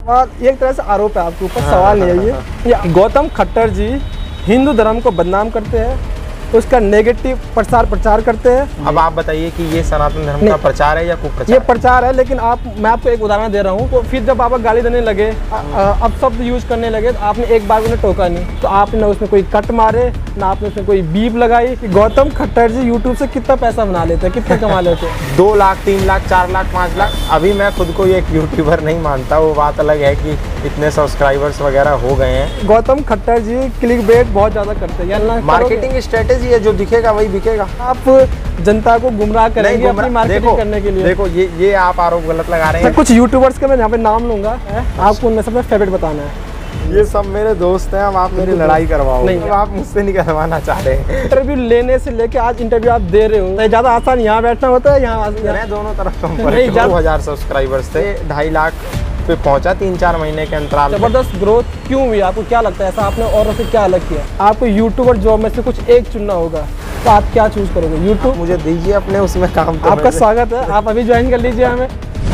एक तरह से आरोप है आपके ऊपर, सवाल नहीं है ये गौतम खट्टर जी हिंदू धर्म को बदनाम करते हैं, उसका नेगेटिव प्रचार करते हैं। अब आप बताइए कि ये सनातन धर्म का प्रचार है या कुप्रचार? ये प्रचार है, लेकिन मैं आपको एक उदाहरण दे रहा हूँ। तो फिर जब आप गाली देने लगे, अब शब्द यूज करने लगे, तो आपने एक बार उन्हें टोका नहीं, तो आपने उसमें कोई कट मारे ना, आपने उसमें कोई बीप लगाई। गौतम खट्टर जी यूट्यूब से कितना पैसा बना लेते हैं, कितना कमा लेते हैं? 2 लाख 3 लाख 4 लाख 5 लाख। अभी मैं खुद को एक यूट्यूबर नहीं मानता, वो बात अलग है कि इतने सब्सक्राइबर्स वगैरह हो गए हैं। गौतम खट्टर जी क्लिक बेट बहुत ज़्यादा करते हैं, मार्केटिंग स्ट्रेटेजी है, जो दिखेगा वही बिकेगा। आप जनता को गुमराह करेंगे अपनी मार्केटिंग करने के लिए। देखो ये आप आरोप गलत लगा रहे हैं। कुछ यूट्यूबर्स के मैं यहाँ पे नाम लूंगा, आपको उनमें से अपना फेवरेट बताना है। ये सब मेरे दोस्त हैं, अब आप मेरी लड़ाई करवाओ। नहीं, आप मुझसे नहीं करवाना चाह रहे हैं। इंटरव्यू लेने से लेके आज इंटरव्यू आप दे रहे हो, ज़्यादा आसान यहाँ बैठना होता है। यहाँ दोनों तरफ संपर्क 2000 सब्सक्राइबर्स थे, 2.5 लाख पे पहुंचा 3-4 महीने के अंतराल। जबरदस्त ग्रोथ क्यों हुई? आपको क्या लगता है ऐसा आपने और से क्या अलग किया? आपको यूट्यूबर जॉब में से कुछ एक चुनना होगा, तो आप क्या चूज करोगे? यूट्यूब मुझे दीजिए अपने उसमें काम। तो आपका स्वागत है, आप अभी ज्वाइन कर लीजिए हमें।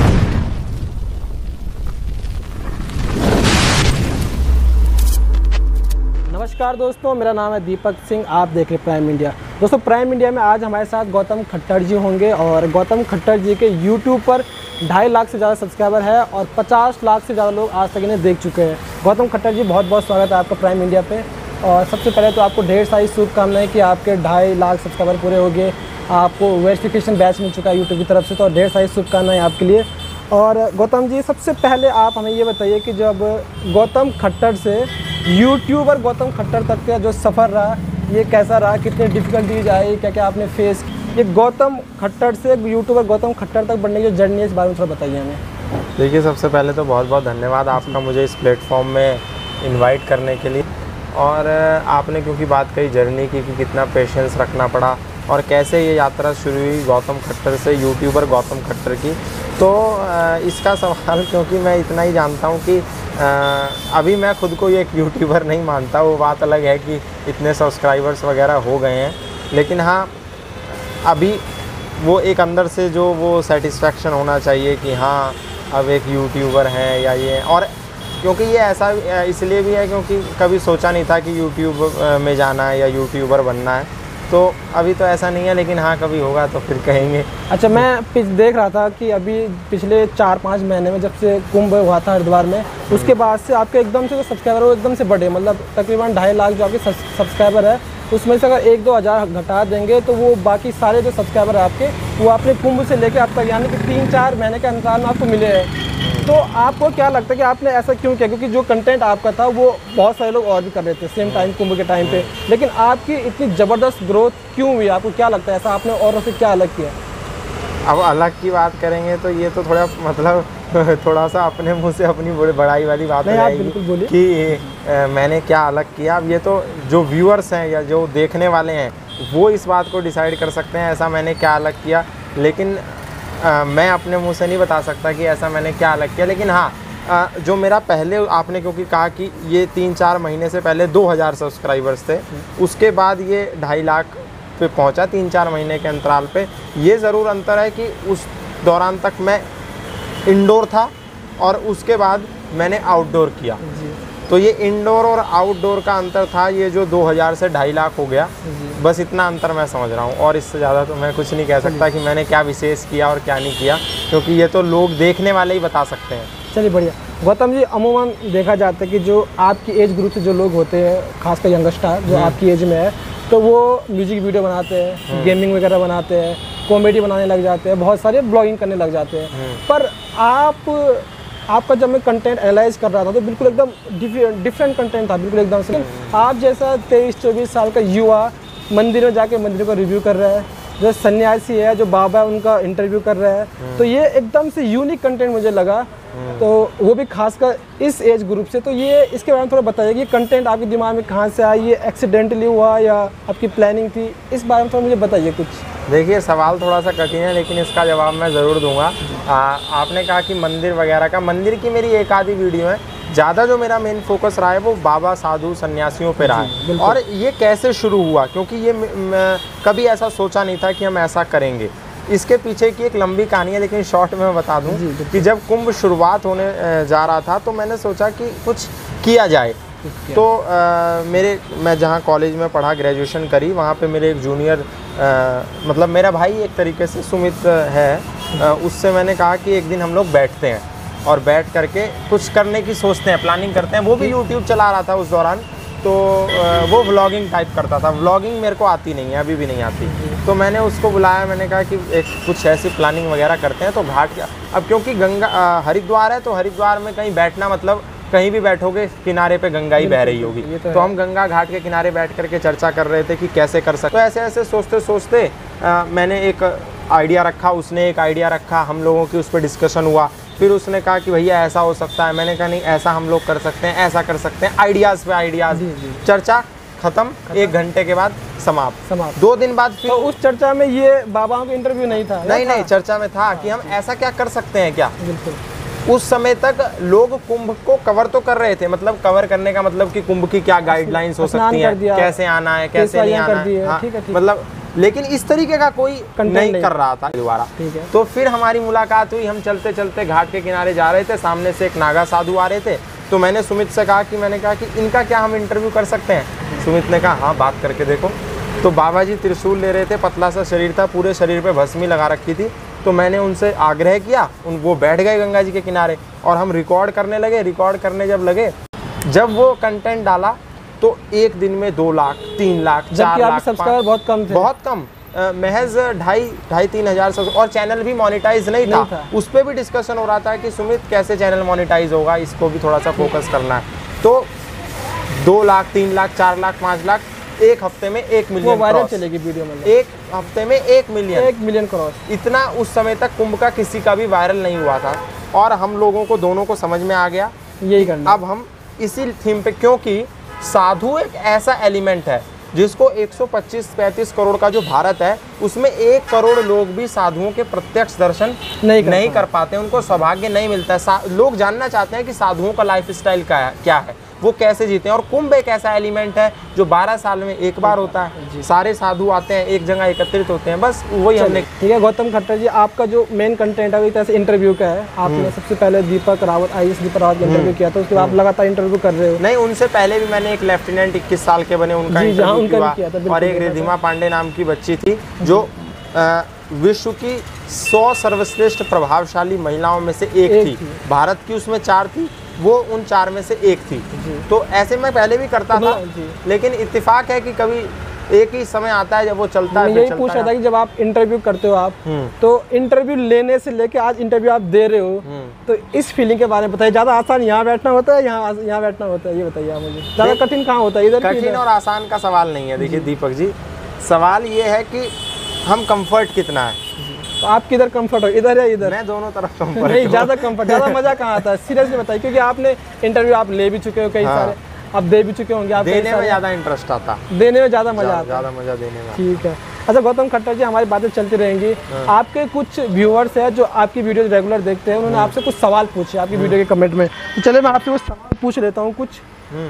नमस्कार दोस्तों, मेरा नाम है दीपक सिंह, आप देख रहे हैं प्राइम इंडिया। दोस्तों प्राइम इंडिया में आज हमारे साथ गौतम खट्टर जी होंगे और गौतम खट्टर जी के यूट्यूब पर 2.5 लाख से ज़्यादा सब्सक्राइबर है और 50 लाख से ज़्यादा लोग आज तक इन्हें देख चुके हैं। गौतम खट्टर जी बहुत बहुत स्वागत है आपका प्राइम इंडिया पे। और सबसे पहले तो आपको ढेर सारी शुभकामनाएं कि आपके 2.5 लाख सब्सक्राइबर पूरे हो गए, आपको वेरिफिकेशन बैच मिल चुका है यूट्यूब की तरफ से, तो ढेर सारी शुभकामनाएं आपके लिए। और गौतम जी सबसे पहले आप हमें ये बताइए कि जब गौतम खट्टर से यूट्यूबर गौतम खट्टर तक का जो सफ़र रहा, ये कैसा रहा, कितनी डिफ़िकल्टीज आई, क्या क्या आपने फेस, ये गौतम खट्टर से यूट्यूबर गौतम खट्टर तक बढ़ने की जो जर्नी है, इस बारे में थोड़ा बताइए हमें। देखिए, सबसे पहले तो बहुत बहुत धन्यवाद आपका मुझे इस प्लेटफॉर्म में इनवाइट करने के लिए। और आपने क्योंकि बात कही जर्नी की कि कितना पेशेंस रखना पड़ा और कैसे ये यात्रा शुरू हुई गौतम खट्टर से यूट्यूबर गौतम खट्टर की, तो इसका सवाल, क्योंकि मैं इतना ही जानता हूँ कि अभी मैं खुद को एक यूट्यूबर नहीं मानता, वो बात अलग है कि इतने सब्सक्राइबर्स वगैरह हो गए हैं, लेकिन हाँ अभी वो एक अंदर से जो वो सेटिस्फेक्शन होना चाहिए कि हाँ अब एक यूट्यूबर हैं या ये। और क्योंकि ये ऐसा इसलिए भी है क्योंकि कभी सोचा नहीं था कि यूट्यूब में जाना है या यूट्यूबर बनना है, तो अभी तो ऐसा नहीं है, लेकिन हाँ कभी होगा तो फिर कहेंगे। अच्छा, मैं देख रहा था कि अभी पिछले 4-5 महीने में जब से कुंभ हुआ था हरिद्वार में, उसके बाद से आपके एकदम से जो सब्सक्राइबर वो एकदम से बढ़े, मतलब तकरीबन 2.5 लाख जो आपके सब्सक्राइबर है, उसमें से अगर 1-2 हज़ार घटा देंगे तो वो बाकी सारे जो सब्सक्राइबर है आपके, वो आपने कुंभ से लेकर अब तक यानी कि 3-4 महीने के अंतराल में आपको मिले हैं। तो आपको क्या लगता है कि आपने ऐसा क्यों किया? क्योंकि जो कंटेंट आपका था वो बहुत सारे लोग और भी कर रहे थे सेम टाइम कुंभ के टाइम पे, लेकिन आपकी इतनी ज़बरदस्त ग्रोथ क्यों हुई? आपको क्या लगता है ऐसा आपने और से क्या अलग किया? अब अलग की बात करेंगे तो ये तो थोड़ा मतलब थोड़ा सा अपने मुंह से अपनी बड़ाई वाली बात हो जाएगी कि मैंने क्या अलग किया। अब ये तो जो व्यूअर्स हैं या जो देखने वाले हैं वो इस बात को डिसाइड कर सकते हैं ऐसा मैंने क्या अलग किया, लेकिन मैं अपने मुंह से नहीं बता सकता कि ऐसा मैंने क्या अलग किया। लेकिन हाँ, जो मेरा पहले आपने क्योंकि कहा कि ये 3-4 महीने से पहले 2000 सब्सक्राइबर्स थे, उसके बाद ये 2.5 लाख पे पहुंचा 3-4 महीने के अंतराल पे। ये ज़रूर अंतर है कि उस दौरान तक मैं इंडोर था और उसके बाद मैंने आउटडोर किया, तो ये इंडोर और आउटडोर का अंतर था। ये जो 2000 से 2.5 लाख हो गया, बस इतना अंतर मैं समझ रहा हूँ, और इससे ज़्यादा तो मैं कुछ नहीं कह सकता कि मैंने क्या विशेष किया और क्या नहीं किया, क्योंकि ये तो लोग देखने वाले ही बता सकते हैं। चलिए बढ़िया। गौतम जी, अमूमन देखा जाता है कि जो आपकी एज ग्रुप से जो लोग होते हैं, खासकर यंगस्टर जो आपकी एज में है, तो वो म्यूजिक वीडियो बनाते हैं, गेमिंग वगैरह बनाते हैं, कॉमेडी बनाने लग जाते हैं, बहुत सारे ब्लॉगिंग करने लग जाते हैं। पर आपका जब मैं कंटेंट एनालाइज कर रहा था तो बिल्कुल एकदम डिफरेंट कंटेंट था, बिल्कुल एकदम से। आप जैसा 23-24 साल का युवा मंदिर में जाके मंदिर को रिव्यू कर रहा है, जो सन्यासी है, जो बाबा है, उनका इंटरव्यू कर रहा है, तो ये एकदम से यूनिक कंटेंट मुझे लगा, तो वो भी खासकर इस एज ग्रुप से। तो ये इसके बारे में थोड़ा बताइए कि कंटेंट आपके दिमाग में कहाँ से आया, ये एक्सीडेंटली हुआ या आपकी प्लानिंग थी? इस बारे में थोड़ा मुझे बताइए कुछ। देखिए, सवाल थोड़ा सा कठिन है, लेकिन इसका जवाब मैं ज़रूर दूंगा। आपने कहा कि मंदिर वगैरह का, मंदिर की मेरी एक आधी वीडियो है, ज़्यादा जो मेरा मेन फोकस रहा है वो बाबा साधु सन्यासियों पे रहा है। और ये कैसे शुरू हुआ, क्योंकि ये कभी ऐसा सोचा नहीं था कि हम ऐसा करेंगे। इसके पीछे की एक लंबी कहानी है, लेकिन शॉर्ट में मैं बता दूं कि जब कुंभ शुरुआत होने जा रहा था तो मैंने सोचा कि कुछ किया जाए। तो मैं जहाँ कॉलेज में पढ़ा, ग्रेजुएशन करी, वहाँ पे मेरे एक जूनियर मतलब मेरा भाई एक तरीके से सुमित है, उससे मैंने कहा कि एक दिन हम लोग बैठते हैं और बैठ करके कुछ करने की सोचते हैं, प्लानिंग करते हैं। वो भी यूट्यूब चला रहा था उस दौरान, तो वो व्लॉगिंग टाइप करता था। व्लॉगिंग मेरे को आती नहीं है, अभी भी नहीं आती। तो मैंने उसको बुलाया, मैंने कहा कि एक कुछ ऐसी प्लानिंग वगैरह करते हैं। तो घाट क्या, अब क्योंकि गंगा हरिद्वार है, तो हरिद्वार में कहीं बैठना मतलब कहीं भी बैठोगे किनारे पे गंगा ही बह रही होगी। तो हम गंगा घाट के किनारे बैठ करके चर्चा कर रहे थे कि कैसे कर सकते। तो ऐसे ऐसे सोचते सोचते मैंने एक आइडिया रखा, उसने एक आइडिया रखा, हम लोगों की उस पर डिस्कशन हुआ। फिर उसने कहा कि भैया ऐसा हो सकता है, मैंने कहा नहीं ऐसा हम लोग कर सकते हैं, ऐसा कर सकते हैं। आइडियाज़ पे आइडियाज़, चर्चा खत्म, 1 घंटे के बाद समाप्त। 2 दिन बाद फिर तो उस चर्चा में ये बाबाओं का इंटरव्यू नहीं था? नहीं, चर्चा में था कि हम ऐसा क्या कर सकते हैं क्या। बिल्कुल। उस समय तक लोग कुंभ को कवर तो कर रहे थे, मतलब कवर करने का मतलब कि कुंभ की क्या गाइडलाइंस हो सकती है, कैसे आना है, कैसे नहीं आना है, हाँ, मतलब लेकिन इस तरीके का कोई नहीं कर रहा था दोबारा। तो फिर हमारी मुलाकात हुई, हम चलते चलते घाट के किनारे जा रहे थे, सामने से एक नागा साधु आ रहे थे। तो मैंने सुमित से कहा कि इनका क्या हम इंटरव्यू कर सकते हैं। सुमित ने कहा हाँ, बात करके देखो। तो बाबा जी त्रिशूल ले रहे थे, पतला सा शरीर था, पूरे शरीर पे भस्मी लगा रखी थी। तो मैंने उनसे आग्रह किया, वो बैठ गए गंगा जी के किनारे और हम रिकॉर्ड करने लगे। रिकॉर्ड करने जब लगे, जब वो कंटेंट डाला तो एक दिन में 2 लाख, 3 लाख, 4 लाख सब्सक्राइबर बहुत कम थे, बहुत कम, महज 2,500-3,000 हजार। और चैनल भी मोनेटाइज नहीं था। उस पर भी डिस्कशन हो रहा था कि सुमित कैसे चैनल मोनेटाइज होगा, इसको भी थोड़ा सा फोकस करना है। तो 2 लाख, 3 लाख, 4 लाख, 5 लाख, एक हफ्ते में 1 मिलियन वायरल चलेगी वीडियो में। एक हफ्ते में 1 मिलियन क्रॉस। इतना उस समय तक कुंभ का किसी का भी वायरल नहीं हुआ था। और हम लोगों को दोनों को समझ में आ गया यही करना। अब हम इसी थीम पे, क्योंकि साधु एक ऐसा एलिमेंट है जिसको 125-35 करोड़ का जो भारत है, उसमें 1 करोड़ लोग भी साधुओं के प्रत्यक्ष दर्शन नहीं कर पाते, उनको सौभाग्य नहीं मिलता है। लोग जानना चाहते हैं कि साधुओं का लाइफ स्टाइल क्या है, वो कैसे जीते हैं। और कुंभ एक ऐसा एलिमेंट है जो 12 साल में एक बार होता है। सारे साधु आते हैं, एक जगह एकत्रित होते हैं, बस वही हमने। ठीक है गौतम खट्टर जी, आपका जो मेन कंटेंट है वो तरह से इंटरव्यू का है। आपने सबसे पहले दीपक रावत, IAS दीपक रावत का इंटरव्यू किया था, उसके बाद आप लगातार इंटरव्यू कर रहे हो। नहीं, उनसे पहले भी मैंने एक लेफ्टिनेंट 21 साल के बने, उनका इंटरव्यू किया था। और एक रिद्धिमा पांडे नाम की बच्ची थी जो विश्व की 100 सर्वश्रेष्ठ प्रभावशाली महिलाओं में से एक थी। भारत की उसमें 4 थी, वो उन 4 में से एक थी। तो ऐसे मैं पहले भी करता था, लेकिन इत्तेफाक है कि कभी एक ही समय आता है जब वो चलता है। यही पूछ रहा था कि जब आप इंटरव्यू करते हो आप, तो इंटरव्यू लेने से लेके आज इंटरव्यू आप दे रहे हो, तो इस फीलिंग के बारे में बताइए। ज़्यादा आसान यहाँ बैठना होता है, यहाँ बैठना होता है, ये बताइए आप मुझे। ज़्यादा कठिन कहाँ होता है? इधर कठिन और आसान का सवाल नहीं है। देखिए दीपक जी, सवाल ये है कि हम कंफर्ट कितना है। तो आप किधर कंफर्ट हो, इधर या इधर? मैं दोनों तरफ कंफर्ट। नहीं, ज़्यादा कंफर्ट, ज़्यादा मजा कहाँ आता है? सीरियसली बताइए, क्योंकि आपने इंटरव्यू आप ले भी चुके हो कई सारे, आप दे भी चुके होंगे। आप देने में ज़्यादा इंटरेस्ट आता, देने में ज़्यादा मजा आता, ज़्यादा मजा देने में। ठीक है। अच्छा गौतम खट्टर जी, हमारी बातें चलती रहेंगी। आपके कुछ व्यूअर्स हैं जो आपकी वीडियो रेगुलर देखते हैं, उन्होंने आपसे कुछ सवाल पूछे आपकी वीडियो के कमेंट में। तो चलिए मैं आपसे वो सवाल पूछ लेता हूँ कुछ।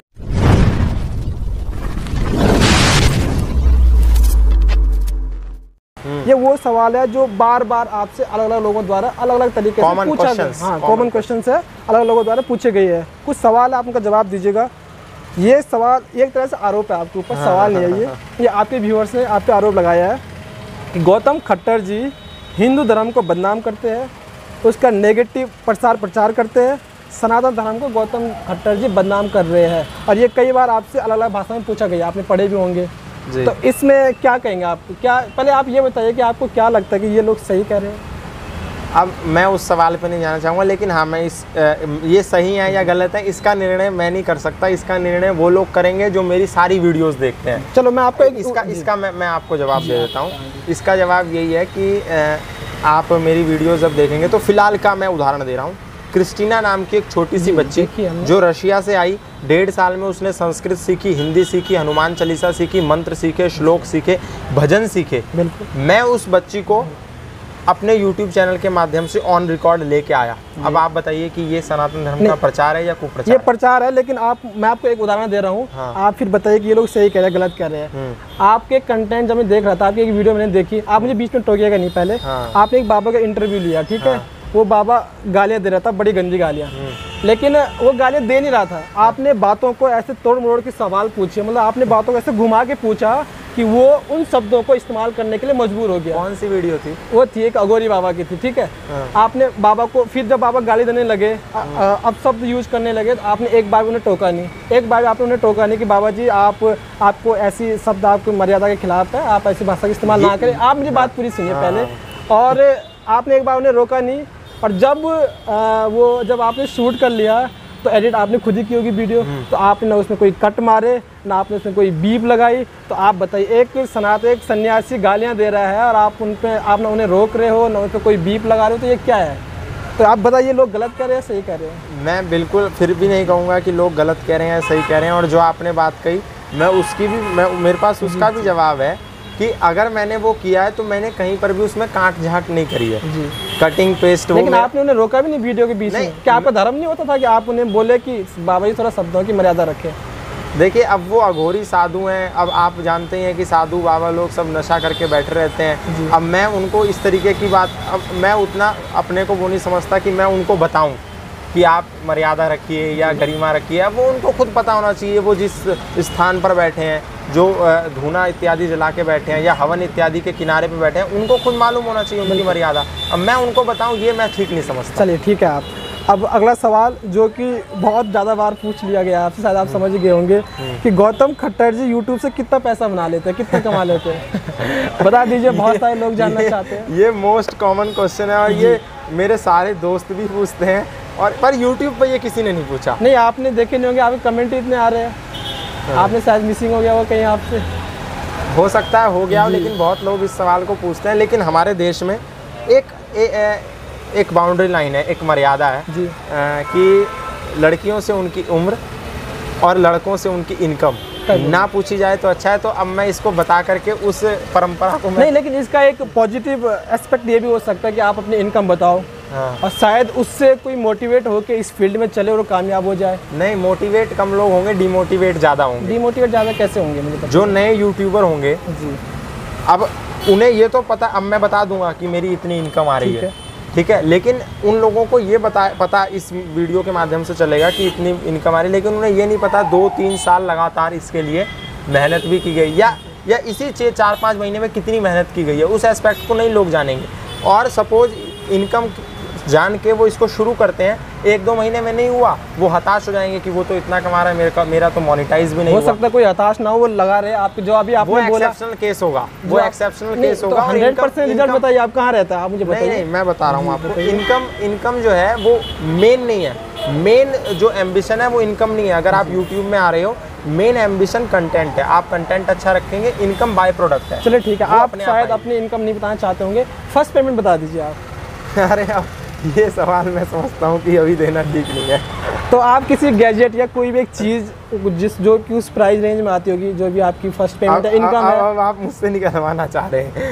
ये वो सवाल है जो बार बार आपसे अलग अलग लोगों द्वारा अलग अलग तरीके से पूछा गया। हाँ, कॉमन क्वेश्चन है, अलग अलग लोगों द्वारा पूछे गए हैं। कुछ सवाल आप उनका जवाब दीजिएगा। ये सवाल एक तरह से आरोप है आपके ऊपर, सवाल नहीं है ये आपके व्यूअर्स ने आप पे आरोप लगाया है कि गौतम खट्टर जी हिंदू धर्म को बदनाम करते हैं, उसका नेगेटिव प्रचार करते हैं, सनातन धर्म को गौतम खट्टर जी बदनाम कर रहे हैं। और ये कई बार आपसे अलग अलग भाषा में पूछा गया, आपने पढ़े भी होंगे। तो इसमें क्या कहेंगे आप? क्या पहले आप ये बताइए कि आपको क्या लगता है कि ये लोग सही कह रहे हैं? अब मैं उस सवाल पे नहीं जाना चाहूँगा, लेकिन हाँ, मैं ये सही है या गलत है इसका निर्णय मैं नहीं कर सकता। इसका निर्णय वो लोग करेंगे जो मेरी सारी वीडियोस देखते हैं। चलो मैं आपको इसका मैं आपको जवाब दे देता हूँ। इसका जवाब यही है कि आप मेरी वीडियोस जब देखेंगे, तो फिलहाल का मैं उदाहरण दे रहा हूँ। क्रिस्टीना नाम की एक छोटी सी बच्ची जो रशिया से आई, 1.5 साल में उसने संस्कृत सीखी, हिंदी सीखी, हनुमान चालीसा सीखी, मंत्र सीखे, श्लोक सीखे, भजन सीखे। मैं उस बच्ची को अपने YouTube चैनल के माध्यम से ऑन रिकॉर्ड लेके आया। अब आप बताइए कि ये सनातन धर्म का प्रचार है या कुप्रचार? ये प्रचार है, लेकिन मैं आपको एक उदाहरण दे रहा हूँ। हाँ। आप फिर बताइए कि ये लोग सही कह रहे हैं गलत कह रहे हैं। आपके कंटेंट जब मैं देख रहा था, आपकी एक वीडियो मैंने देखी, आप मुझे बीच में टोकिएगा नहीं पहले। हाँ। आपने एक बाबा का इंटरव्यू लिया, ठीक है। वो बाबा गालियाँ दे रहा था, बड़ी गंदी गालियाँ, लेकिन वो गालियाँ दे नहीं रहा था। आपने बातों को ऐसे तोड़ मरोड़ के सवाल पूछे, मतलब आपने बातों को ऐसे घुमा के पूछा कि वो उन शब्दों को इस्तेमाल करने के लिए मजबूर हो गया। कौन सी वीडियो थी? वो थी एक अघोरी बाबा की थी, ठीक है। आपने बाबा को, फिर जब बाबा गाली देने लगे, अब शब्द यूज करने लगे, तो आपने एक बार उन्हें टोका नहीं, एक बार आपने उन्हें टोका नहीं कि बाबा जी आपको ऐसी शब्द आपको मर्यादा के खिलाफ है, आप ऐसी भाषा का इस्तेमाल ना करें। आप मुझे बात पूरी सुनिए पहले। और आपने एक बार उन्हें रोका नहीं, और जब आपने शूट कर लिया तो एडिट आपने खुद ही की होगी वीडियो, तो आपने ना उसमें कोई कट मारे, ना आपने उसमें कोई बीप लगाई। तो आप बताइए, एक सन्यासी गालियां दे रहा है और आप ना उन्हें रोक रहे हो, ना उन पर कोई बीप लगा रहे हो, तो ये क्या है? तो आप बताइए, लोग गलत कह रहे हैं सही कह रहे हैं? मैं बिल्कुल फिर भी नहीं कहूँगा कि लोग गलत कह रहे हैं सही कह रहे हैं। और जो आपने बात कही, मेरे पास उसका भी जवाब है कि अगर मैंने वो किया है तो मैंने कहीं पर भी उसमें काट झाँट नहीं करी है जी। Cutting paste. लेकिन आपने उन्हें रोका भी नहीं वीडियो के बीच में? क्या आपका धर्म नहीं होता था कि आप उन्हें बोले कि बाबा जी थोड़ा शब्दों की मर्यादा रखें? देखिए, अब वो अघोरी साधु हैं। अब आप जानते हैं कि साधु बाबा लोग सब नशा करके बैठे रहते हैं। अब मैं उनको इस तरीके की बात, अब मैं उतना अपने को वो नहीं समझता कि मैं उनको बताऊं कि आप मर्यादा रखिए या गरिमा रखिए। अब वो उनको खुद पता होना चाहिए। वो जिस स्थान पर बैठे हैं, जो धूना इत्यादि जला के बैठे हैं या हवन इत्यादि के किनारे पे बैठे हैं, उनको खुद मालूम होना चाहिए उनकी मर्यादा। अब मैं उनको बताऊं, ये मैं ठीक नहीं समझता। चलिए ठीक है। अब अगला सवाल, जो कि बहुत ज़्यादा बार पूछ लिया गया आपसे, शायद आप समझ गए होंगे कि गौतम खट्टर जी यूट्यूब से कितना पैसा बना लेते हैं, कितना कमा लेते हैं? बता दीजिए, बहुत सारे लोग जानना चाहते हैं। ये मोस्ट कॉमन क्वेश्चन है, और ये मेरे सारे दोस्त भी पूछते हैं, और पर यूट्यूब पर ये किसी ने नहीं पूछा। नहीं, आपने देखे नहीं होंगे, आपके कमेंट इतने आ रहे हैं। आपने शायद मिसिंग हो गया वो कहीं आपसे, हो सकता है हो गया हो, लेकिन बहुत लोग इस सवाल को पूछते हैं। लेकिन हमारे देश में एक बाउंड्री लाइन है, एक मर्यादा है जी, कि लड़कियों से उनकी उम्र और लड़कों से उनकी इनकम ना पूछी जाए तो अच्छा है। तो अब मैं इसको बता करके उस परंपरा को नहीं, लेकिन इसका एक पॉजिटिव एस्पेक्ट ये भी हो सकता है कि आप अपनी इनकम बताओ। हाँ। और शायद उससे कोई मोटिवेट होकर इस फील्ड में चले और कामयाब हो जाए। नहीं, मोटिवेट कम लोग होंगे, डिमोटिवेट ज़्यादा होंगे। डिमोटिवेट ज़्यादा कैसे होंगे मुझे पता? जो नए यूट्यूबर होंगे जी, अब उन्हें ये तो पता, अब मैं बता दूंगा कि मेरी इतनी इनकम आ रही है, ठीक है, लेकिन उन लोगों को ये पता इस वीडियो के माध्यम से चलेगा कि इतनी इनकम आ रही है, लेकिन उन्हें ये नहीं पता 2-3 साल लगातार इसके लिए मेहनत भी की गई, या इसी 4-5 महीने में कितनी मेहनत की गई है, उस एस्पेक्ट को नहीं लोग जानेंगे। और सपोज इनकम जान के वो इसको शुरू करते हैं, 1-2 महीने में नहीं हुआ, वो हताश हो जाएंगे कि वो तो इतना कमा रहा है, मेरा तो मोनेटाइज भी नहीं हो सकता। कोई हताश ना हो, वो लगा रहे आप जो अभी आपने बोला, एक्सेप्शनल केस होगा, वो एक्सेप्शनल केस होगा। 100% रिजल्ट बताइए, आप कहाँ रहता है आप मुझे बताइए। नहीं, मैं बता रहा हूँ आपको। इनकम जो है वो मेन नहीं है। मेन जो एम्बिशन है वो इनकम नहीं है। अगर आप यूट्यूब में आ रहे हो, मेन एम्बिशन कंटेंट है। आप कंटेंट अच्छा रखेंगे, इनकम बाय प्रोडक्ट है। चलिए ठीक है, आप शायद अपनी इनकम नहीं बताना चाहते होंगे, फर्स्ट पेमेंट बता दीजिए आप। अरे अब ये सवाल मैं समझता हूँ कि अभी देना ठीक नहीं है। तो आप किसी गैजेट या कोई भी एक चीज़ जो कि उस प्राइस रेंज में आती होगी, जो भी आपकी फर्स्ट पेमेंट है, इनकम है। अब आप मुझसे निकलवाना चाह रहे हैं।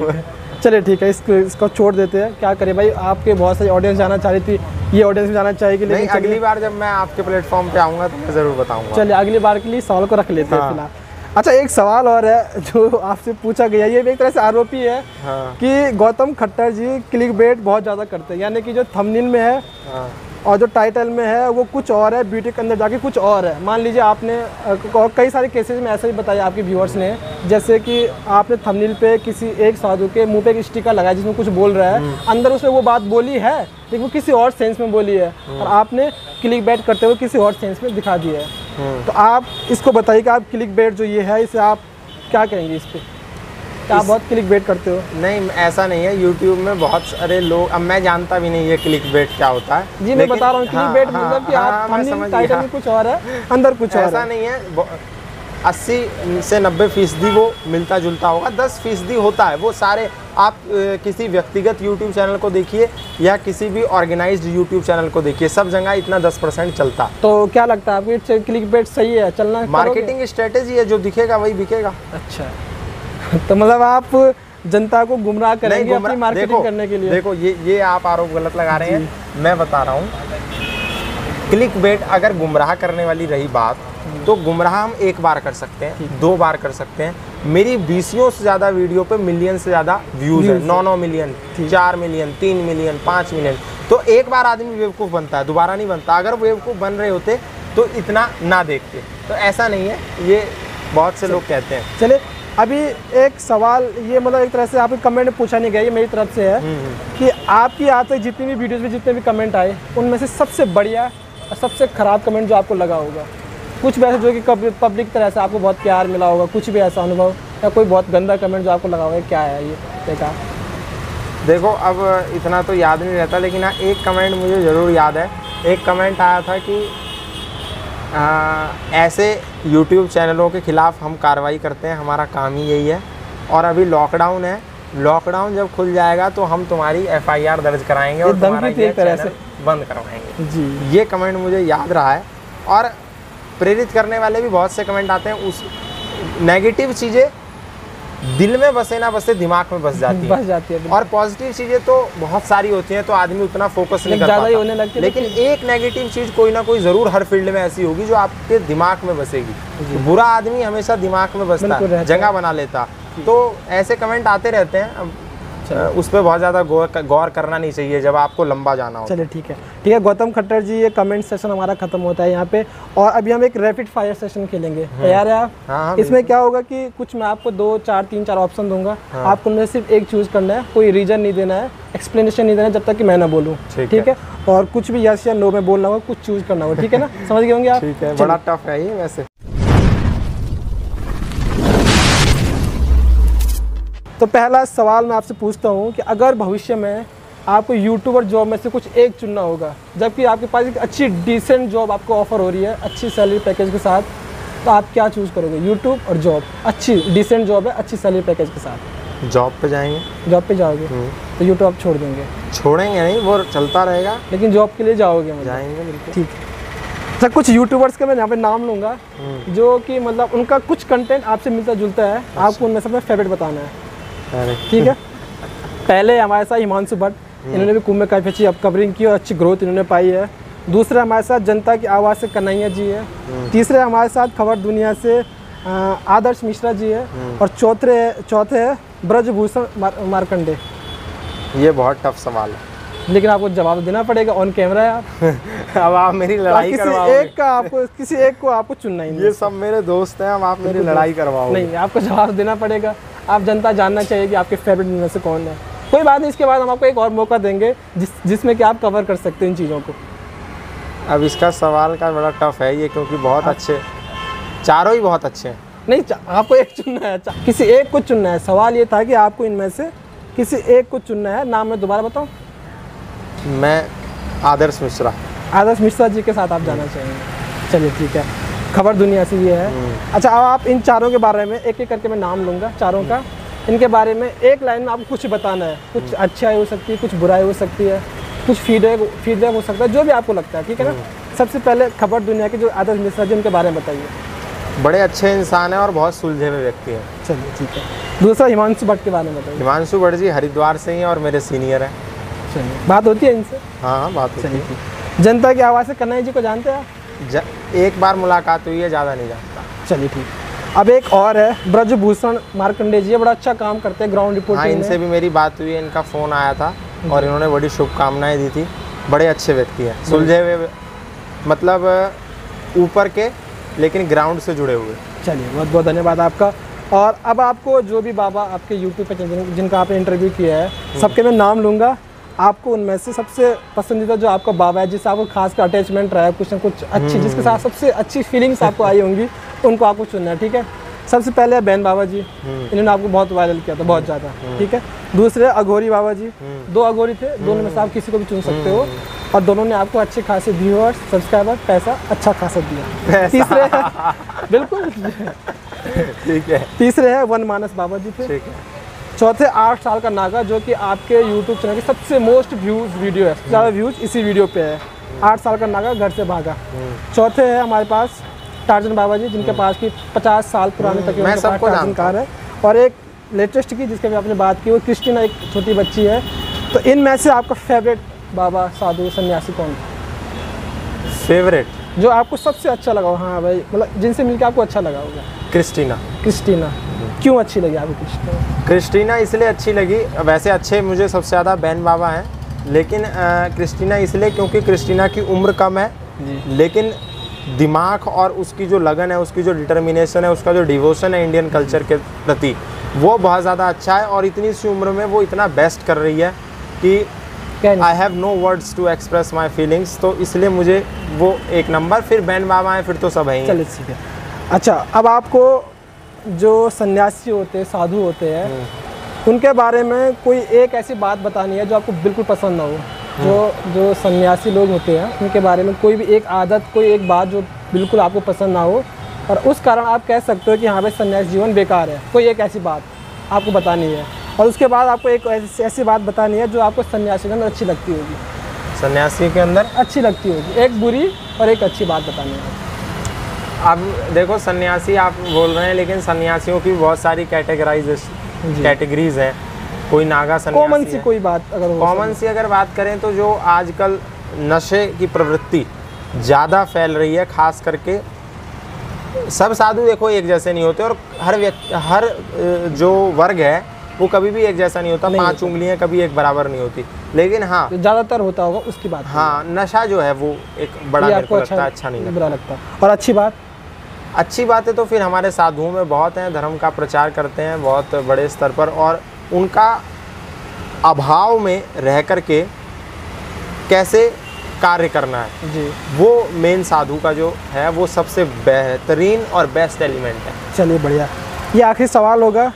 चलिए ठीक है, इसको छोड़ देते हैं। क्या करें भाई, आपके बहुत सारी ऑडियंस जाना चाह रही थी, ये ऑडियंस भी जाना चाहेगी, लेकिन अगली बार जब मैं आपके प्लेटफॉर्म पे आऊँगा तो मैं ज़रूर बताऊँगा। चलिए, अगली बार के लिए सवाल को रख लेते हैं फिलहाल। अच्छा, एक सवाल और है जो आपसे पूछा गया, ये भी एक तरह से आरोपी है कि गौतम खट्टर जी क्लिकबेट बहुत ज़्यादा करते हैं, यानी कि जो थंबनेल में है और जो टाइटल में है वो कुछ और है, वीडियो के अंदर जाके कुछ और है। मान लीजिए आपने कई सारे केसेस में ऐसा भी बताया आपके व्यूअर्स ने, जैसे कि आपने थंबनेल पे किसी एक साधु के मुंह पे एक स्टिकर लगाया जिसमें कुछ बोल रहा है, अंदर उसने वो बात बोली है लेकिन वो किसी और सेंस में बोली है, और आपने क्लिकबेट करते हुए किसी और सेंस में दिखा दिया है। तो आप इसको बताइए कि आप क्लिकबेट जो ये है, इसे आप क्या कहेंगे इस पर? आप बहुत क्लिकबेट करते हो? नहीं, ऐसा नहीं है। YouTube में बहुत सारे लोग, अब मैं जानता भी नहीं है क्लिकबेट क्या होता है जी, मैं बता रहा हूँ क्लिकबेट मतलब कि आप थंबनेल टाइटल में कुछ और है, अंदर कुछ और है। ऐसा नहीं है। 80 से 90% वो मिलता जुलता होगा, 10% होता है। वो सारे आप किसी व्यक्तिगत YouTube चैनल को देखिए या किसी भी ऑर्गेनाइज्ड YouTube चैनल को देखिए, सब जगह इतना 10% चलता। तो क्या लगता है आपको क्लिकबेट सही है, चलना? मार्केटिंग स्ट्रेटेजी है, जो दिखेगा वही बिकेगा। अच्छा तो मतलब आप जनता को गुमराह करेंगे अपनी मार्केटिंग करने के लिए। देखो ये आप आरोप गलत लगा रहे हैं। मैं बता रहा हूँ, क्लिक बेट अगर गुमराह करने वाली रही बात, तो गुमराह हम एक बार कर सकते हैं, 2 बार कर सकते हैं। मेरी 20 से ज़्यादा वीडियो पे मिलियन से ज़्यादा व्यूज़ है, 9 मिलियन, 4 मिलियन, 3 मिलियन, 5 मिलियन। तो एक बार आदमी बेवकूफ़ बनता है, दोबारा नहीं बनता। अगर बेवकूफ़ बन रहे होते तो इतना ना देखते। तो ऐसा नहीं है, ये बहुत से लोग कहते हैं। चलिए अभी एक सवाल, ये मतलब एक तरह से आपके कमेंट में पूछा नहीं गया, ये मेरी तरफ से है कि आपकी आज तक जितनी भी वीडियोज़ में जितने भी कमेंट आए, उनमें से सबसे बढ़िया और सबसे ख़राब कमेंट जो आपको लगा होगा, कुछ भी ऐसा जो कि पब्लिक तरह से आपको बहुत प्यार मिला होगा, कुछ भी ऐसा अनुभव, या कोई बहुत गंदा कमेंट जो आपको लगा होगा, क्या है ये देखा? देखो अब इतना तो याद नहीं रहता, लेकिन हाँ एक कमेंट मुझे ज़रूर याद है। एक कमेंट आया था कि ऐसे YouTube चैनलों के ख़िलाफ़ हम कार्रवाई करते हैं, हमारा काम ही यही है। और अभी लॉकडाउन है, लॉकडाउन जब खुल जाएगा तो हम तुम्हारी FIR दर्ज कराएंगे और तुम्हारा ये चैनल बंद करवाएंगे जी। ये कमेंट मुझे याद रहा है। और प्रेरित करने वाले भी बहुत से कमेंट आते हैं। उस नेगेटिव चीज़ें दिल में बसे ना बसे, दिमाग में बस जाती है। और पॉजिटिव चीज़ें तो बहुत सारी होती हैं, तो आदमी उतना फोकस नहीं कर पाता। लेकिन एक नेगेटिव चीज़ कोई ना कोई ज़रूर हर फील्ड में ऐसी होगी जो आपके दिमाग में बसेगी। तो बुरा आदमी हमेशा दिमाग में बसता है, जगह बना लेता। तो ऐसे कमेंट आते रहते हैं, उस पर बहुत ज़्यादा गौर करना नहीं चाहिए जब आपको लंबा जाना हो। चलिए ठीक है गौतम खट्टर जी, ये कमेंट सेशन हमारा खत्म होता है यहाँ पे, और अभी हम एक रैपिड फायर सेशन खेलेंगे। तैयार है आप? हाँ, इसमें क्या होगा कि कुछ मैं आपको 2, 4, 3, 4 ऑप्शन दूंगा। आपको उनमें सिर्फ एक चूज़ करना है, कोई रीजन नहीं देना है, एक्सप्लेनेशन नहीं देना है जब तक कि मैं ना बोलूँ। ठीक है? और कुछ भी यस या नो में बोलना होगा, कुछ चूज़ करना होगा। ठीक है ना? समझ गए होंगे आप? ठीक है, बड़ा टफ है ये वैसे। तो पहला सवाल मैं आपसे पूछता हूँ कि अगर भविष्य में आपको यूट्यूबर जॉब में से कुछ एक चुनना होगा, जबकि आपके पास एक अच्छी डिसेंट जॉब आपको ऑफर हो रही है अच्छी सैलरी पैकेज के साथ, तो आप क्या चूज़ करोगे? यूट्यूब और जॉब, अच्छी डिसेंट जॉब है अच्छी सैलरी पैकेज के साथ। जॉब पे जाएंगे। जॉब पे जाओगे तो यूट्यूब आप छोड़ देंगे? छोड़ेंगे नहीं, वो चलता रहेगा, लेकिन जॉब के लिए जाओगे? जाएंगे बिल्कुल। ठीक है सर, कुछ यूट्यूबर्स के मैं यहाँ पे नाम लूँगा जो कि मतलब उनका कुछ कंटेंट आपसे मिलता जुलता है, आपको उनमें से अपना फेवरेट बताना है। ठीक है? पहले हमारे साथ हिमांशु भट्ट, इन्होंने भी कुंभ में काफ़ी अच्छी कवरिंग की और अच्छी ग्रोथ इन्होंने पाई है। दूसरा हमारे साथ जनता की आवाज़ से कन्हैया जी है। तीसरे हमारे साथ खबर दुनिया से आदर्श मिश्रा जी है। और चौथे है ब्रजभूषण मार्कंडे। ये बहुत टफ सवाल है, लेकिन आपको जवाब देना पड़ेगा, ऑन कैमरा है आप। अब आप मेरी लड़ाई करवाओगे। किसी एक को आपको चुनना ही नहीं। ये सब मेरे दोस्त हैं, अब आप मेरी लड़ाई करवाओगे। नहीं, आपको जवाब देना पड़ेगा। आप जनता जानना चाहिए कि आपके फेवरेट में से कौन है। कोई बात नहीं, इसके बाद हम आपको एक और मौका देंगे जिसमें कि आप कवर कर सकते हैं इन चीज़ों को। अब इसका सवाल का बड़ा टफ है ये, क्योंकि बहुत अच्छे, चारों ही बहुत अच्छे हैं। नहीं, आपको एक चुनना है, किसी एक को चुनना है। सवाल ये था कि आपको इनमें से किसी एक को चुनना है। नाम मैं दोबारा बताऊँ? मैं आदर्श मिश्रा। आदर्श मिश्रा जी के साथ आप जाना चाहेंगे? चलिए ठीक है, खबर दुनिया से ये है। अच्छा, अब आप इन चारों के बारे में एक एक करके मैं नाम लूँगा चारों का, इनके बारे में एक लाइन में आपको कुछ बताना है। कुछ अच्छाई हो सकती है, कुछ बुराई हो सकती है, कुछ फीडबैक हो सकता है, जो भी आपको लगता है। ठीक है ना? सबसे पहले खबर दुनिया के जो आदर्श मिश्रा जी, उनके बारे में बताइए। बड़े अच्छे इंसान हैं और बहुत सुलझे हुए व्यक्ति हैं। चलिए ठीक है। दूसरा हिमांशु भट्ट के बारे में बताइए। हिमांशु भट्ट जी हरिद्वार से ही हैं और मेरे सीनियर हैं। चलिए, बात होती है इनसे? हाँ, बात होती है। जनता की आवाज़ से कन्हैया जी को जानते हैं आप? एक बार मुलाकात हुई है, ज़्यादा नहीं जानता। चलिए ठीक। अब एक और है ब्रजभूषण मार्कंडे जी, बड़ा अच्छा काम करते हैं ग्राउंड रिपोर्टिंग। हाँ, इनसे भी मेरी बात हुई है, इनका फ़ोन आया था और इन्होंने बड़ी शुभकामनाएं दी थी। बड़े अच्छे व्यक्ति हैं, सुलझे हुए, मतलब ऊपर के लेकिन ग्राउंड से जुड़े हुए। चलिए, बहुत बहुत धन्यवाद आपका। और अब आपको जो भी बाबा आपके यूट्यूब पे जिनका आपने इंटरव्यू किया है, सबके मैं नाम लूँगा। आपको उनमें से सबसे पसंदीदा जो आपका बाबा है, जिससे आपको खास का अटैचमेंट रहा है, कुछ ना कुछ अच्छी, जिसके साथ सबसे अच्छी फीलिंग्स आपको आई होंगी, उनको आपको चुनना है। ठीक है? सबसे पहले बहन बाबा जी, इन्होंने आपको बहुत वायरल किया था, बहुत ज़्यादा। ठीक है? दूसरे अघोरी बाबा जी, 2 अघोरी थे, दोनों में से आप किसी को भी चुन सकते हो, और दोनों ने आपको अच्छे खासे व्यूअर्स, सब्सक्राइबर, पैसा अच्छा खासा दिया। तीसरे बिल्कुल ठीक है, तीसरे है वन मानस बाबा जी थे। ठीक है। चौथे 8 साल का नागा, जो कि आपके यूट्यूब चैनल की सबसे मोस्ट व्यूज वीडियो है, ज़्यादा व्यूज इसी वीडियो पे है। 8 साल का नागा घर से भागा। चौथे है हमारे पास टार्जन बाबा जी, जिनके पास की 50 साल पुराने तक टार्जन कार है। और एक लेटेस्ट की जिसके भी आपने बात की वो क्रिस्टीना, एक छोटी बच्ची है। तो इनमें से आपका फेवरेट बाबा, साधु, सन्यासी कौन था? फेवरेट जो आपको सबसे अच्छा लगा हो, हाँ भाई, मतलब जिनसे मिलकर आपको अच्छा लगा होगा? क्रिस्टीना। क्रिस्टीना क्यों अच्छी लगी आपको क्रिस्टीना? क्रिस्टीना इसलिए अच्छी लगी, वैसे अच्छे मुझे सबसे ज़्यादा बैन बाबा हैं, लेकिन क्रिस्टीना इसलिए क्योंकि क्रिस्टीना की उम्र कम है लेकिन दिमाग और उसकी जो लगन है, उसकी जो डिटर्मिनेशन है, उसका जो डिवोशन है इंडियन कल्चर के प्रति, वो बहुत ज़्यादा अच्छा है। और इतनी सी उम्र में वो इतना बेस्ट कर रही है कि I have no words to express my feelings. तो इसलिए मुझे वो एक नंबर, फिर बैन बाबा हैं, फिर तो सब हैं। चलिए ठीक है। अच्छा, अब आपको जो सन्यासी होते हैं, साधु होते हैं, उनके बारे में कोई एक ऐसी बात बतानी है जो आपको बिल्कुल पसंद ना हो। जो सन्यासी लोग होते हैं उनके बारे में कोई भी एक आदत, कोई एक बात जो बिल्कुल आपको पसंद ना हो और उस कारण आप कह सकते हो कि हाँ भाई सन्यासी जीवन बेकार है, कोई एक ऐसी बात आपको बतानी है। और उसके बाद आपको एक ऐसी बात बतानी है जो आपको सन्यासी के अंदर अच्छी लगती होगी। सन्यासी के अंदर अच्छी लगती होगी, एक बुरी और एक अच्छी बात बतानी है। अब देखो, सन्यासी आप बोल रहे हैं, लेकिन सन्यासियों की बहुत सारी कैटेगरीज हैं। कोई नागा सन्यासी कॉमन सी कोई बात अगर कॉमन सी अगर बात करें तो जो आजकल नशे की प्रवृत्ति ज़्यादा फैल रही है, खास करके सब साधु देखो एक जैसे नहीं होते और हर जो वर्ग है वो कभी भी एक जैसा नहीं होता, 5 उंगलियां कभी एक बराबर नहीं होती। लेकिन हाँ, ज़्यादातर होता होगा उसकी बात। हाँ, नशा जो है वो एक बड़ा मेरे को लगता है अच्छा नहीं लगता, बुरा लगता। और अच्छी बातें तो फिर हमारे साधुओं में बहुत हैं, धर्म का प्रचार करते हैं बहुत बड़े स्तर पर, और उनका अभाव में रह करके कैसे कार्य करना है जी, वो मेन साधु का जो है वो सबसे बेहतरीन और बेस्ट एलिमेंट है। चलिए बढ़िया। ये आखिरी सवाल होगा,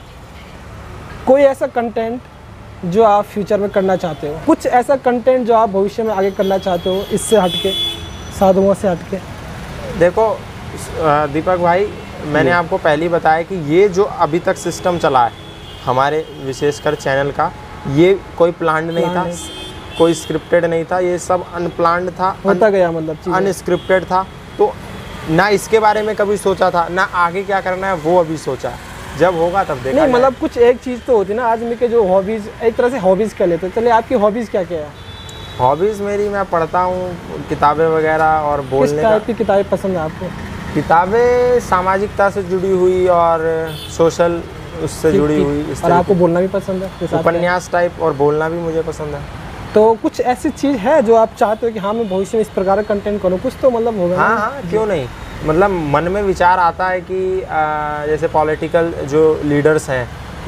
कोई ऐसा कंटेंट जो आप फ्यूचर में करना चाहते हो, कुछ ऐसा कंटेंट जो आप भविष्य में आगे करना चाहते हो इससे हटके, साधुओं से हटके? देखो दीपक भाई, मैंने आपको पहले ही बताया कि ये जो अभी तक सिस्टम चला है हमारे विशेषकर चैनल का, ये कोई प्लान्ड नहीं था, कोई स्क्रिप्टेड नहीं था, ये सब अनप्लान्ड था, होता गया, मतलब अनस्क्रिप्टेड था। तो ना इसके बारे में कभी सोचा था, ना आगे क्या करना है वो अभी सोचा है, जब होगा तब देखा। नहीं, मतलब कुछ एक चीज़ तो होती है ना आदमी के, जो हॉबीज़, एक तरह से हॉबीज़ कर लेते हैं। चलिए आपकी हॉबीज़ क्या क्या है? हॉबीज़ मेरी, मैं पढ़ता हूँ किताबें वगैरह और बोलने। किस टाइप की किताबें पसंद है आपको? किताबें सामाजिकता से जुड़ी हुई और सोशल उससे जुड़ी हुई। और आपको बोलना भी पसंद है? उपन्यास टाइप, और बोलना भी मुझे पसंद है। तो कुछ ऐसी चीज़ है जो आप चाहते हो कि हाँ मैं भविष्य में इस प्रकार का कंटेंट करूँ, कुछ तो मतलब होगा? हाँ, क्यों नहीं, मतलब मन में विचार आता है कि जैसे पॉलिटिकल जो लीडर्स हैं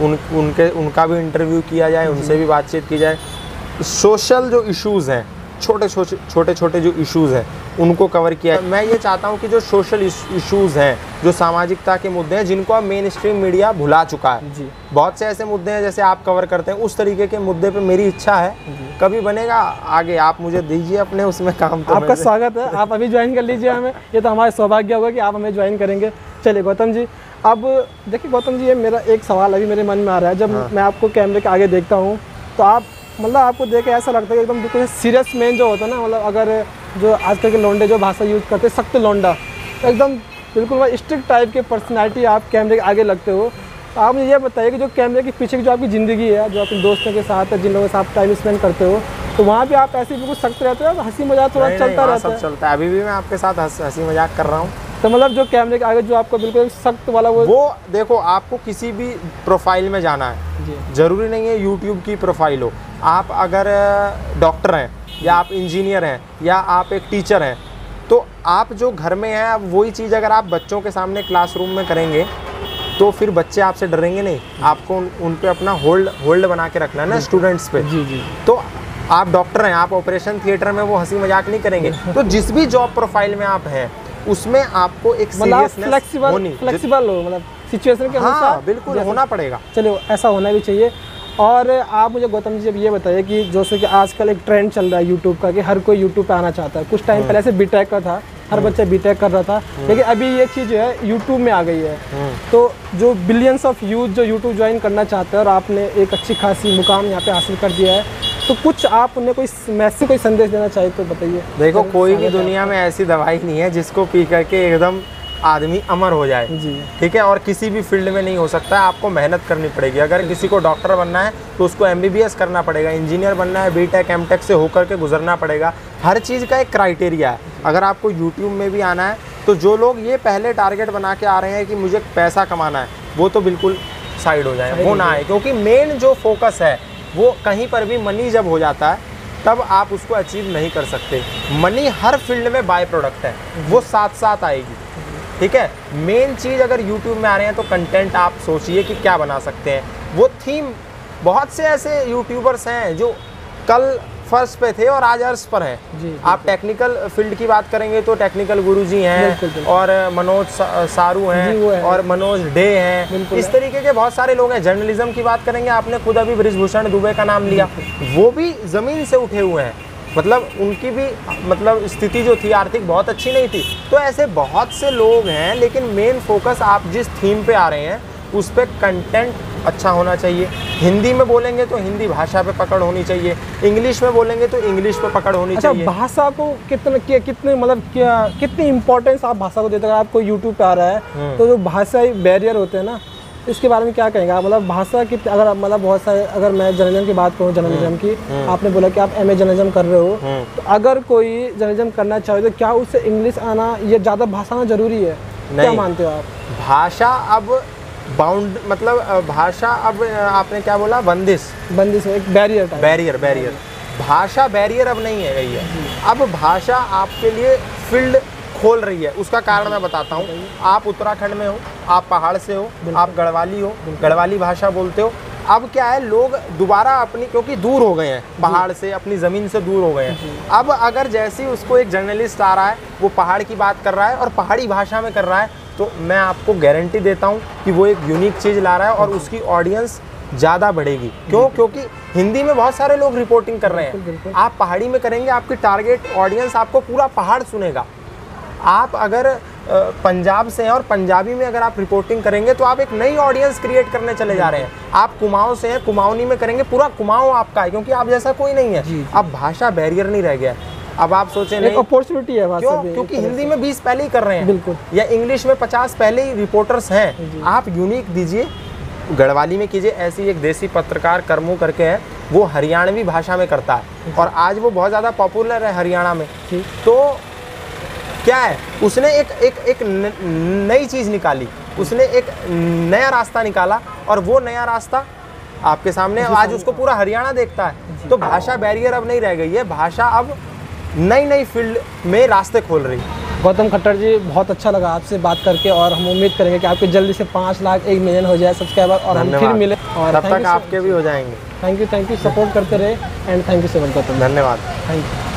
उनका भी इंटरव्यू किया जाए, उनसे भी बातचीत की जाए। सोशल जो इश्यूज़ हैं, छोटे छोटे जो इश्यूज़ हैं उनको कवर किया। मैं ये चाहता हूँ कि जो सोशल इश्यूज़ हैं, जो सामाजिकता के मुद्दे हैं जिनको अब मेन स्ट्रीम मीडिया भुला चुका है जी, बहुत से ऐसे मुद्दे हैं जैसे आप कवर करते हैं, उस तरीके के मुद्दे पे मेरी इच्छा है, कभी बनेगा आगे आप मुझे दीजिए अपने उसमें काम। तो आपका स्वागत है, आप अभी ज्वाइन कर लीजिए हमें, ये तो हमारा सौभाग्य होगा कि आप हमें ज्वाइन करेंगे। चलिए गौतम जी, अब देखिए गौतम जी, ये मेरा एक सवाल अभी मेरे मन में आ रहा है। जब मैं आपको कैमरे के आगे देखता हूँ तो आप मतलब आपको देख के ऐसा लगता है कि एकदम बिल्कुल सीरियस मैन जो होता है ना, मतलब अगर जो आजकल के लौंडे जो भाषा यूज़ करते हैं, सख्त लौंडा, तो एकदम बिल्कुल वह स्ट्रिक्ट टाइप के पर्सनैलिटी आप कैमरे के आगे लगते हो। तो आप मुझे ये बताइए कि जो कैमरे के पीछे की जो आपकी ज़िंदगी है, जो अपने दोस्तों के साथ है, जिन लोगों के साथ टाइम स्पेंड करते हो, तो वहाँ भी आप ऐसे बिल्कुल सख्त रहते हो, हंसी मजाक थोड़ा चलता रहता है? चलता है, अभी भी मैं आपके साथ हंसी मजाक कर रहा हूँ। तो मतलब जो कैमरे के आगे जो आपको बिल्कुल सख्त वाला वो देखो, आपको किसी भी प्रोफाइल में जाना है, ज़रूरी नहीं है यूट्यूब की प्रोफाइल हो। आप अगर डॉक्टर हैं या आप इंजीनियर हैं या आप एक टीचर हैं, तो आप जो घर में हैं, वही चीज़ अगर आप बच्चों के सामने क्लासरूम में करेंगे तो फिर बच्चे आपसे डरेंगे नहीं। आपको उन पे अपना होल्ड बना के रखना है ना स्टूडेंट्स पे। जी। तो आप डॉक्टर हैं, आप ऑपरेशन थिएटर में वो हंसी मजाक नहीं करेंगे। तो जिस भी जॉब प्रोफाइल में आप हैं उसमें आपको एक सीरियसनेस फ्लेक्सिबल हो, मतलब सिचुएशन के अनुसार बिल्कुल होना पड़ेगा। चलो ऐसा होना भी चाहिए। और आप मुझे गौतम जी जब ये बताइए कि जैसे कि आजकल एक ट्रेंड चल रहा है यूट्यूब का कि हर कोई यूट्यूब पे आना चाहता है। कुछ टाइम पहले से बीटेक का था, हर बच्चा बीटेक कर रहा था, लेकिन अभी ये चीज़ जो है यूट्यूब में आ गई है। तो जो बिलियंस ऑफ यूथ जो यूट्यूब ज्वाइन करना चाहते हैं और आपने एक अच्छी खासी मुकाम यहाँ पे हासिल कर दिया है, तो कुछ आप उन्हें कोई मैसेज, कोई संदेश देना चाहिए तो बताइए। देखो, कोई भी दुनिया में ऐसी दवाई नहीं है जिसको पी करके एकदम आदमी अमर हो जाए। ठीक है, और किसी भी फील्ड में नहीं हो सकता है, आपको मेहनत करनी पड़ेगी। अगर किसी को डॉक्टर बनना है तो उसको MBBS करना पड़ेगा, इंजीनियर बनना है BTech MTech से होकर के गुजरना पड़ेगा। हर चीज़ का एक क्राइटेरिया है। अगर आपको यूट्यूब में भी आना है तो जो लोग ये पहले टारगेट बना के आ रहे हैं कि मुझे पैसा कमाना है, वो तो बिल्कुल साइड हो जाए, वो ना आए। क्योंकि मेन जो फोकस है वो कहीं पर भी मनी जब हो जाता है तब आप उसको अचीव नहीं कर सकते। मनी हर फील्ड में बाय प्रोडक्ट है, वो साथ साथ आएगी। ठीक है, मेन चीज़ अगर YouTube में आ रहे हैं तो कंटेंट आप सोचिए कि क्या बना सकते हैं, वो थीम। बहुत से ऐसे यूट्यूबर्स हैं जो कल फर्स्ट पे थे और आज अर्श पर हैं। आप टेक्निकल फील्ड की बात करेंगे तो टेक्निकल गुरुजी हैं, और मनोज सारू हैं, और मनोज डे हैं। इस तरीके के बहुत सारे लोग हैं। जर्नलिज्म की बात करेंगे, आपने खुद अभी बृजभूषण दुबे का नाम लिया, वो भी ज़मीन से उठे हुए हैं। मतलब उनकी भी मतलब स्थिति जो थी आर्थिक बहुत अच्छी नहीं थी। तो ऐसे बहुत से लोग हैं, लेकिन मेन फोकस आप जिस थीम पे आ रहे हैं उस पर कंटेंट अच्छा होना चाहिए। हिंदी में बोलेंगे तो हिंदी भाषा पे पकड़ होनी चाहिए, इंग्लिश में बोलेंगे तो इंग्लिश पे पकड़ होनी चाहिए। भाषा को कितने मतलब कितनी इंपॉर्टेंस आप भाषा को देते हैं? अगर आपको यूट्यूब पे आ रहा है तो जो भाषाई बैरियर होते हैं ना, इसके बारे में क्या कहेंगे आप? मतलब भाषा की अगर मतलब बहुत सारे, अगर मैं जर्नलिज्म की बात करूँ, जर्नलिज्म की, आपने बोला कि आप MA जर्नलिज्म कर रहे हो, तो अगर कोई जर्नलिज्म करना चाहे तो क्या उससे इंग्लिश आना या ज़्यादा भाषा आना जरूरी है? क्या मानते हो आप? भाषा अब बाउंड मतलब भाषा अब आपने क्या बोला, बंदिश एक बैरियर। भाषा बैरियर अब नहीं है गई है। अब भाषा आपके लिए फील्ड खोल रही है। उसका कारण मैं बताता हूँ। आप उत्तराखंड में हो, आप पहाड़ से हो, आप गढ़वाली हो, गढ़वाली भाषा बोलते हो। अब क्या है, लोग दोबारा अपनी, क्योंकि दूर हो गए हैं पहाड़ से, अपनी ज़मीन से दूर हो गए हैं। अब अगर जैसे ही उसको एक जर्नलिस्ट आ रहा है, वो पहाड़ की बात कर रहा है और पहाड़ी भाषा में कर रहा है, तो मैं आपको गारंटी देता हूँ कि वो एक यूनिक चीज़ ला रहा है और उसकी ऑडियंस ज़्यादा बढ़ेगी। क्यों? क्योंकि हिंदी में बहुत सारे लोग रिपोर्टिंग कर रहे हैं। आप पहाड़ी में करेंगे, आपकी टारगेट ऑडियंस आपको पूरा पहाड़ सुनेगा। आप अगर पंजाब से हैं और पंजाबी में अगर आप रिपोर्टिंग करेंगे तो आप एक नई ऑडियंस क्रिएट करने चले जा रहे हैं। आप कुमाऊं से हैं, कुमाऊनी में करेंगे, पूरा कुमाऊं आपका है, क्योंकि आप जैसा कोई नहीं है। अब भाषा बैरियर नहीं रह गया है। अब आप सोचें नहीं, अपॉर्चुनिटी है। क्यों? क्योंकि हिंदी में 20 पहले ही कर रहे हैं, या इंग्लिश में 50 पहले ही रिपोर्टर्स हैं। आप यूनिक दीजिए, गढ़वाली में कीजिए। ऐसी एक देसी पत्रकार करमू करके है, वो हरियाणवी भाषा में करता है और आज वो बहुत ज़्यादा पॉपुलर है हरियाणा में। तो क्या है, उसने एक नई चीज़ निकाली, उसने एक नया रास्ता निकाला, और वो नया रास्ता आपके सामने आज उसको पूरा हरियाणा देखता है। तो भाषा बैरियर अब नहीं रह गई है, भाषा अब नई फील्ड में रास्ते खोल रही है। गौतम खट्टर जी, बहुत अच्छा लगा आपसे बात करके, और हम उम्मीद करेंगे कि आपके जल्दी से 5 लाख 1 मिलियन हो जाए सब्सक्राइबर, और हम फिर मिले, और तब तक आपके भी हो जाएंगे। थैंक यू, सपोर्ट करते रहे, and thank you so much Gautam. धन्यवाद, थैंक यू।